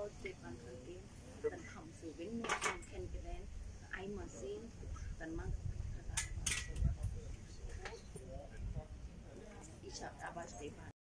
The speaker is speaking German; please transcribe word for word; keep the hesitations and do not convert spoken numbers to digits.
Paul Stefan von ihm, dann kommen sie Wien und kennengelernt, einmal sehen, dann man ich habe aber Stefan